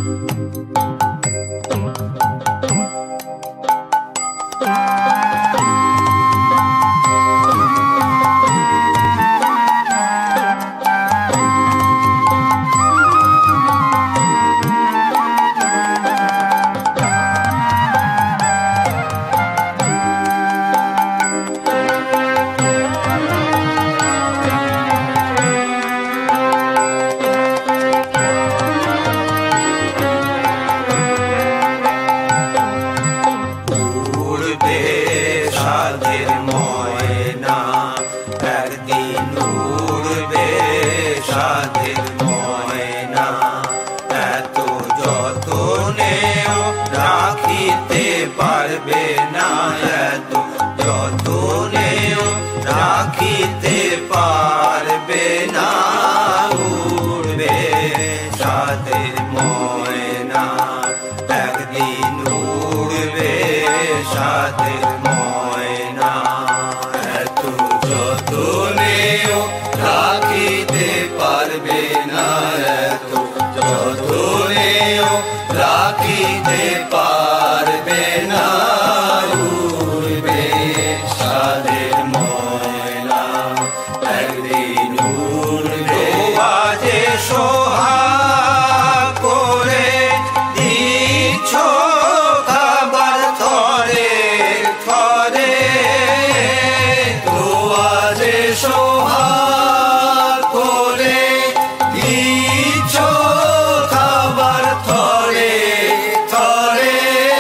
রাখিতে পারবে না উড়বে সাধের ময়না একদিন উড়বে সাধের ময়না এত যতনেও রাখিতে পারবে না এত যতনেও রাখিতে পারবে না উড়বে সাধের ময়না একদিন উড়বে আজে সোহাগ করে দিচ্ছ খাবার থরে থরে তো আজে সোহাগ করে দিচ্ছ খাবার থরে থরে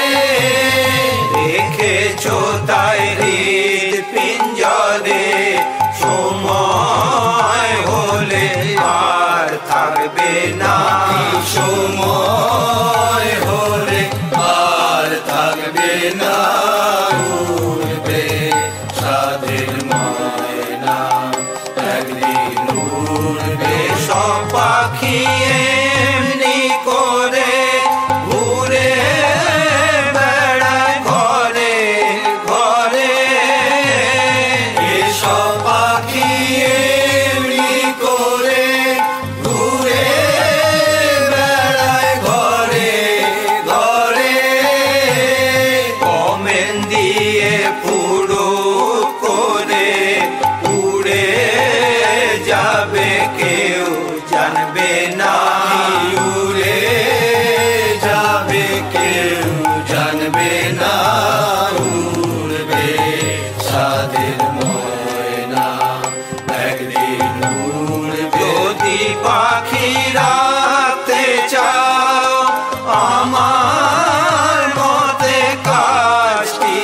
রেখেছো তাই হৃদ পিঞ্জরে সময় হলে আর থাকবে না সময় হলে আর থাকবে না উড়বে সাধের ময়না একদিন উড়বে সব পাখি এমনি করে ঘুরে বেড়ায় ঘরে ঘরে এসব পাখি এমনি করে ঘুরে বেড়ায় ঘরে ঘরে কমেন দিয়ে পুরো করে উড়ে যাবে কেউ জানবে না উড়ে যাবে কেউ জানবে না উড়বে সাধের ময়না একদিন উড়বে যদি পাখি রাখতে চাও আমার মতে কাজটি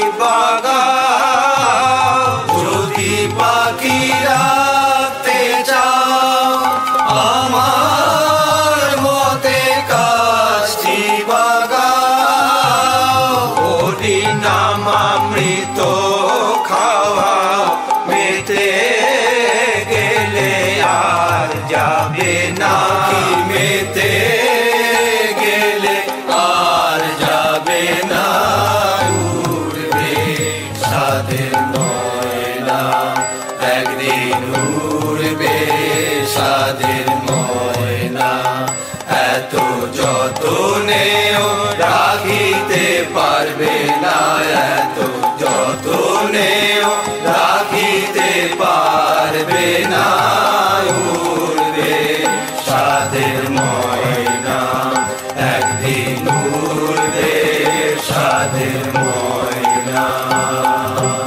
বাগাও যদি পাখি রাখতে চাও আমার মতে কাজটি বাগাও হরি নাম অমৃত খাওয়া মেতে গেলে আর যাবে না মেতে গেলে আর যাবে না উড়বে সাধের ময়না একদিন উড়বে সাধের ময়না এত যতনেও রাখিতে পারবে না এত যতনেও রাখিতে পারবে না উড়বে সাধের ময়না একদিন উড়বে সাধের ময়না।